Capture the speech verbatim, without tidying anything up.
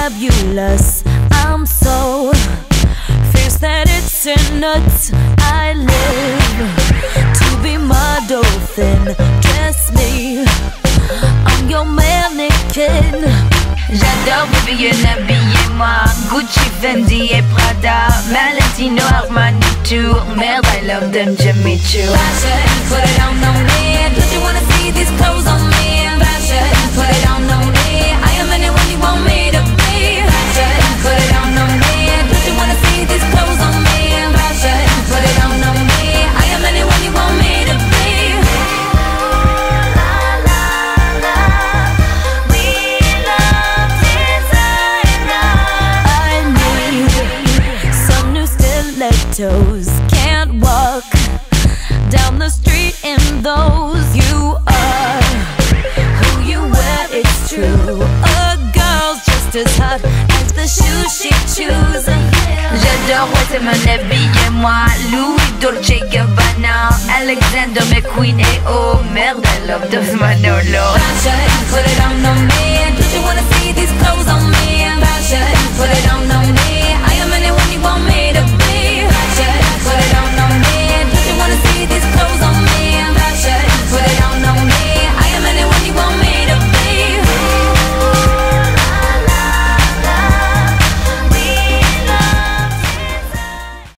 fabulous. I'm so fierce that it's in nuts. I live to be my dolphin. Dress me, I'm your mannequin. J'adore bien habiller moi, Gucci, Fendi et Prada, Valentino, Armani, Tour. Merde, I love them, Jimmy Choo. Fashion, put it on, on me. Don't you wanna see these clothes on me? Fashion, put it on, on me. I am anyone you want me to be. Fashion, put it on, on me. Don't you wanna see these clothes on me? Fashion, put it on, on me. I am anyone you want me to be. Can't walk down the street in those. You are who you wear, it's true. A girl's just as hot as the shoes she chooses. J'adore, ouais, c'est mon habillé moi, Louis, Dolce Gabbana, Alexander McQueen et oh merde, I love those Manolo. Fashion, put it on, on me.